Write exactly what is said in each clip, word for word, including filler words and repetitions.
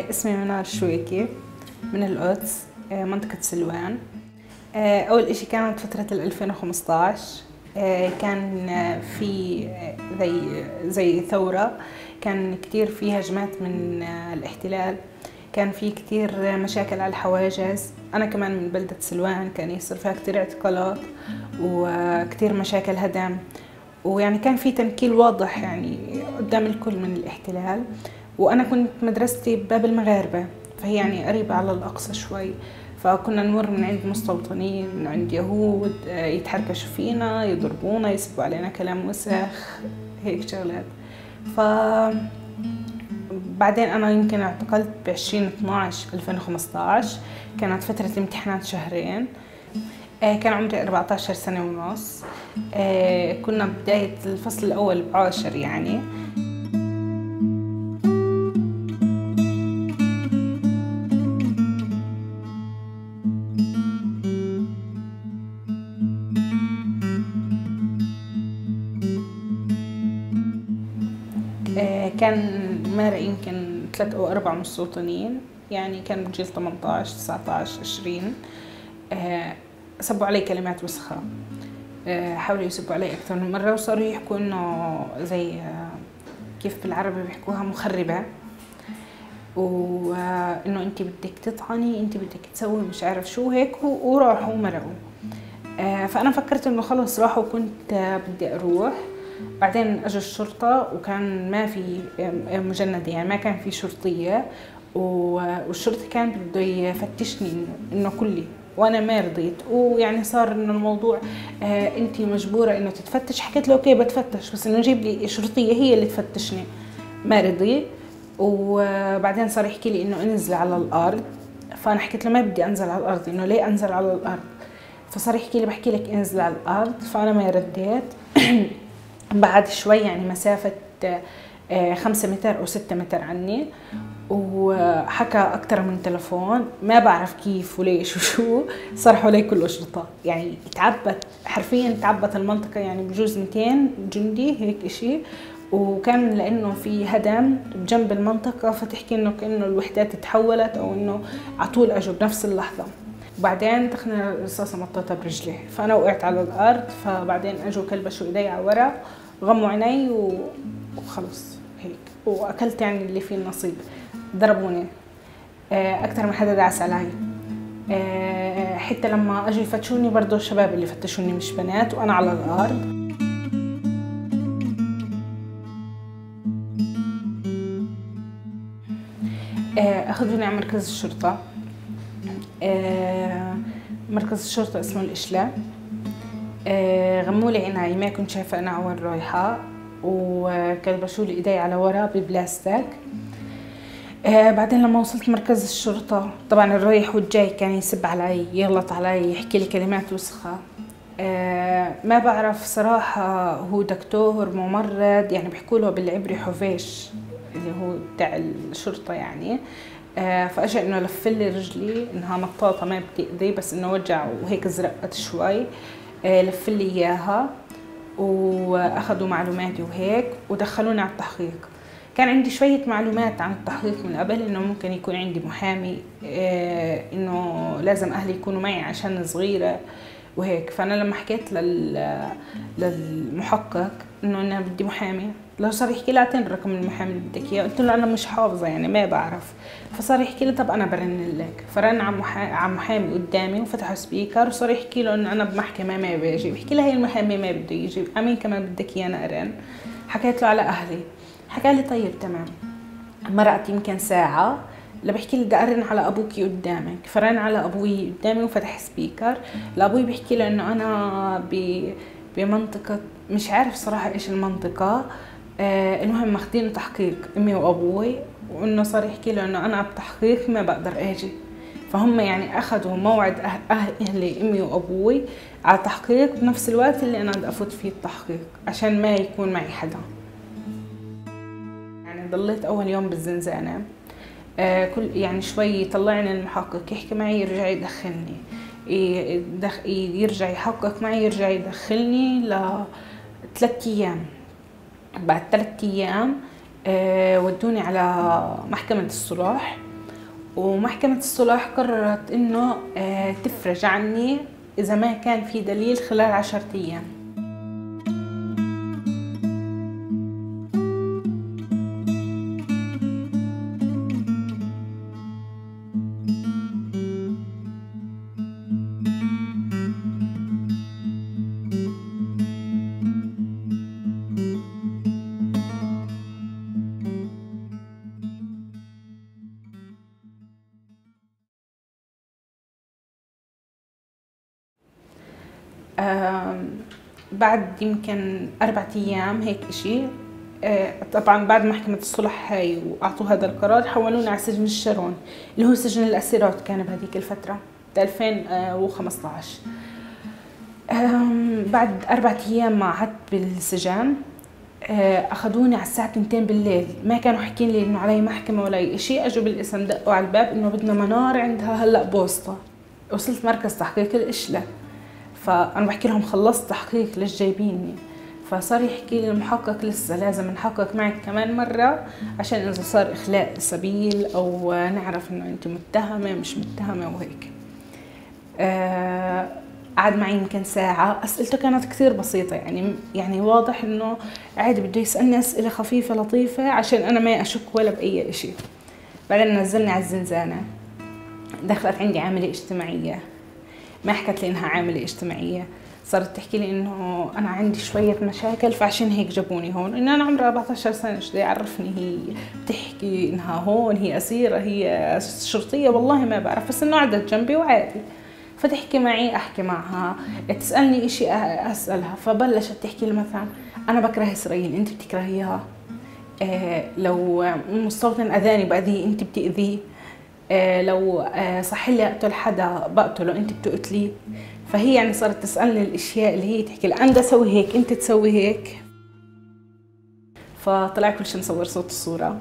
اسمي منار شويكي من القدس، منطقة سلوان. أول إشي كانت فترة ألفين وخمسة عشر، كان في زي زي ثورة، كان كتير في هجمات من الاحتلال، كان في كتير مشاكل على الحواجز. أنا كمان من بلدة سلوان، كان يصير فيها كتير اعتقالات وكتير مشاكل هدم، ويعني كان في تنكيل واضح يعني قدام الكل من الاحتلال. وأنا كنت مدرستي بباب المغاربة، فهي يعني قريبة على الأقصى شوي، فكنا نمر من عند مستوطنين، من عند يهود يتحركشوا فينا، يضربونا، يسبوا علينا كلام وسخ، هيك شغلات. ف بعدين أنا يمكن اعتقلت بعشرين اثناعش ألفين وخمسة عشر، كانت فترة امتحانات شهرين، كان عمري أربعة عشر سنة ونص، كنا بداية الفصل الأول بعاشر يعني. كان مارق يمكن ثلاث أو أربع مستوطنين، يعني كان بجيل ثمانية عشر تسعة عشر عشرين، سبوا علي كلمات وسخة، حاولوا يسبوا علي أكثر من مرة، وصاروا يحكوا إنه زي كيف بالعربي بيحكوها مخربة، وإنه أنت بدك تطعني، أنت بدك تسوي مش عارف شو هيك، وراحوا ومرقوا. فأنا فكرت إنه خلص راحوا، وكنت بدي أروح. بعدين اجى الشرطة، وكان ما في مجندة، يعني ما كان في شرطية، والشرطي كان بده يفتشني انه كلي، وانا ما رضيت، ويعني صار انه الموضوع آه انت مجبورة انه تتفتش. حكيت له اوكي بتفتش، بس انه جيب لي شرطية هي اللي تفتشني، ما رضي. وبعدين صار يحكي لي انه انزل على الارض، فانا حكيت له ما بدي انزل على الارض، انه ليه انزل على الارض؟ فصار يحكي لي بحكي لك انزل على الارض، فانا ما رديت. بعد شوي يعني مسافة خمسة متر أو ستة متر عني، وحكى أكتر من تلفون، ما بعرف كيف وليش وشو، صار حوالي كله شرطة، يعني تعبت حرفيا، تعبت المنطقة، يعني بجوز مئتين جندي هيك إشي. وكان لأنه في هدم بجنب المنطقة، فتحكي إنه كأنه الوحدات تحولت، أو إنه عطول أجوا بنفس اللحظة. وبعدين دخلنا رصاصة مطاطة برجلي، فأنا وقعت على الأرض، فبعدين أجوا كلبشوا إيدي على ورا، غموا عيني وخلص هيك، وأكلت يعني اللي فيه النصيب. ضربوني أكثر من حدا دعس علي، حتى لما أجوا يفتشوني برضو الشباب اللي فتشوني مش بنات، وأنا على الأرض. أخذوني على مركز الشرطة، مركز الشرطة اسمه الإشلاء. غموا لي عيني، ما كنت شايفة أنا وين رايحة، وكلبشوا لي إيدي على ورا ببلاستيك. بعدين لما وصلت مركز الشرطة، طبعا الرايح والجاي كان يسب علي، يغلط علي، يحكي لي كلمات وسخة. ما بعرف صراحة، هو دكتور ممرض، يعني بيحكوا له بالعبري حوفيش، اللي هو بتاع الشرطة يعني. فاجى انه لفلي رجلي، انها مطاطه ما بتأذي، بس انه وجع وهيك زرقت شوي، لفلي اياها، واخذوا معلوماتي وهيك، ودخلوني على التحقيق. كان عندي شويه معلومات عن التحقيق من قبل، انه ممكن يكون عندي محامي، انه لازم اهلي يكونوا معي عشان صغيره وهيك. فانا لما حكيت لل للمحقق انه انا بدي محامي، لو صار يحكي لي اعطيني رقم المحامي اللي بدك اياه، قلت له انا مش حافظه يعني ما بعرف. فصار يحكي لي طب انا برن لك، فرن على محامي محامي قدامي، وفتحوا سبيكر، وصار يحكي له انه انا بمحكمه ما بيجي، بحكي له هي المحامي ما بده يجي، امين كمان بدك اياه ارن؟ حكيت له على اهلي، حكى لي طيب تمام. مرقت يمكن ساعه، لبحكي لي بدي ارن على ابوكي قدامك، فرن على ابوي قدامي وفتح سبيكر. لابوي بحكي له انه انا ب بمنطقه، مش عارف صراحه ايش المنطقه، آه المهم ماخذين تحقيق امي وابوي، وانه صار يحكي له انه انا بتحقيق ما بقدر اجي. فهم يعني اخذوا موعد أهل اهلي امي وابوي على تحقيق بنفس الوقت اللي انا بدي افوت فيه التحقيق، عشان ما يكون معي حدا. يعني ضليت اول يوم بالزنزانه، آه كل يعني شوي يطلعني المحقق يحكي معي، يرجع يدخلني، يدخ يرجع يحقق معي، يرجع يدخلني لثلاث ايام. بعد ثلاث ايام آه ودوني على محكمة الصلح، ومحكمة الصلح قررت إنه تفرج عني إذا ما كان في دليل خلال عشرة أيام. بعد يمكن أربعة أيام هيك إشي، طبعا بعد محكمة الصلح هاي وأعطوا هذا القرار حولونا على سجن الشرون اللي هو سجن الأسيرات كان بهذيك الفترة ألفين وخمسة عشر. بعد أربعة أيام ما قعدت بالسجن أخذوني على الساعة اثنتين بالليل، ما كانوا حكين لي إنه علي محكمة ولا أي شيء. أجوا بالاسم دقوا على الباب إنه بدنا منار عندها هلأ بوسطة. وصلت مركز تحقيق الإشلة، فأنا بحكي لهم خلصت تحقيق ليش جايبيني؟ فصار يحكي لي المحقق لسه لازم نحقق معك كمان مرة عشان إذا صار إخلاء سبيل أو نعرف إنه أنت متهمة مش متهمة وهيك. آه قعد معي يمكن ساعة، أسئلته كانت كثير بسيطة، يعني يعني واضح إنه عادي بده يسألني أسئلة خفيفة لطيفة عشان أنا ما أشك ولا بأي إشي. بعدين نزلني على الزنزانة، دخلت عندي عاملة اجتماعية، ما حكت لي إنها عاملة اجتماعية، صارت تحكي لي إنه أنا عندي شوية مشاكل فعشان هيك جابوني هون، إن أنا عمري أربعة عشر سنة، إيش بدي يعرفني هي بتحكي إنها هون هي أسيرة هي شرطية، والله ما بعرف، بس إنه قعدت جنبي وعادي. فتحكي معي أحكي معها، تسألني إشي أسألها. فبلشت تحكي لي مثلا أنا بكره إسرائيل أنت بتكرهيها، آه لو مستوطن أذاني بأذيه أنت بتأذيه، آه لو آه صح لي أقتل حدا بقتله أنت بتقتليه. فهي يعني صارت تسألني الأشياء اللي هي تحكي لي أنا بدي أسوي هيك أنت تسوي هيك. فطلع كل شيء مصور صوت الصورة.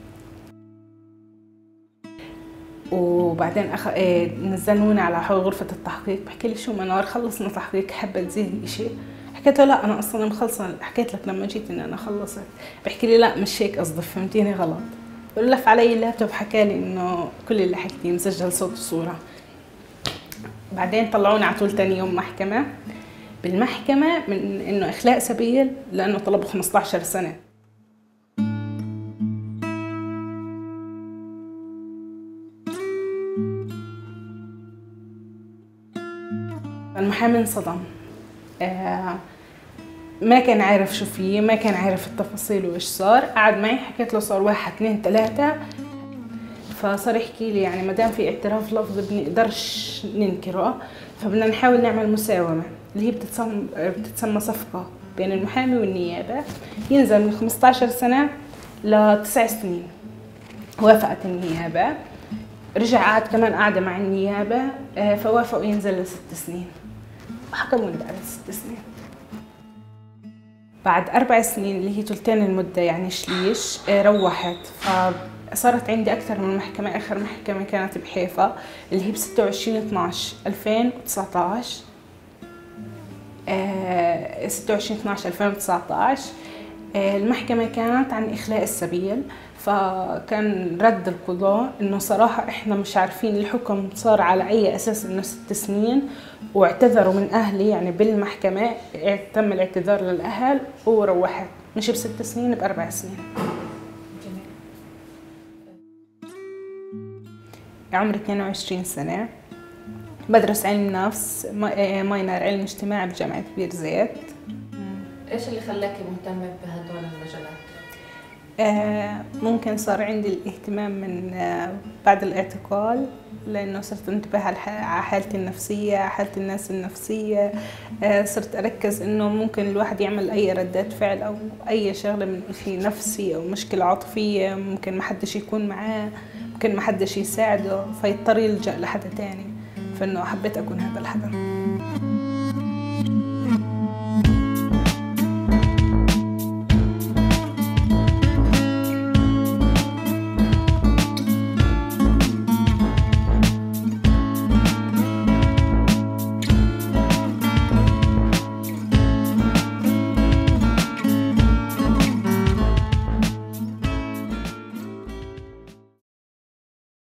وبعدين أخ... إيه نزلوني على حول غرفة التحقيق، بحكي لي شو منار خلصنا تحقيق حابة تزيدي إشي؟ حكيت له لا أنا أصلاً مخلصة، حكيت لك لما جيت إن أنا خلصت. بحكي لي لا مش هيك قصدي فهمتيني غلط. ولف علي اللابتوب حكى لي إنه كل اللي حكيتيه مسجل صوت الصورة. بعدين طلعوني على طول تاني يوم محكمة. بالمحكمة من إنه إخلاء سبيل لأنه طلبوا خمسة عشر سنة. المحامي انصدم، آه ما كان عارف شو فيه، ما كان عارف التفاصيل وايش صار. قعد معي حكيت له صار واحد اثنين ثلاثة، فصار يحكي لي يعني ما دام في اعتراف لفظي بنقدرش ننكره، فبدنا نحاول نعمل مساومة اللي هي بتتسمى بتتسمى صفقة بين المحامي والنيابة، ينزل من خمسة عشر سنة لتسع سنين. وافقت النيابة، رجع قعد كمان قعدة مع النيابة فوافقوا ينزل لست سنين، وحكموني بعد ست سنين. بعد أربع سنين اللي هي ثلثين المدة يعني شليش روحت، فصارت عندي أكثر من محكمة. آخر محكمة كانت بحيفا اللي هي ب ستة وعشرين اثناعش ألفين وتسعطعش، ستة وعشرين اثناعش ألفين وتسعطعش. المحكمة كانت عن إخلاء السبيل، فكان رد القضاء إنه صراحة إحنا مش عارفين الحكم صار على أي أساس إنه ست سنين، واعتذروا من أهلي يعني بالمحكمة تم الاعتذار للأهل وروحت مش بست سنين بأربع سنين. عمري اثنين وعشرين سنة، بدرس علم نفس ماينر علم اجتماعي بجامعة بير زيت. إيش اللي خلاكي مهتمة بهدول المجالات؟ آه ممكن صار عندي الاهتمام من آه بعد الاعتقال، لأنه صرت انتبه على حالتي النفسية، حالة الناس النفسية. آه صرت أركز إنه ممكن الواحد يعمل أي ردات فعل أو أي شغلة من شيء نفسي أو مشكلة عاطفية، ممكن ما حدش يكون معاه، ممكن ما حدش يساعده، فيضطر يلجأ لحدا تاني. فإنه حبيت أكون هذا الحدا.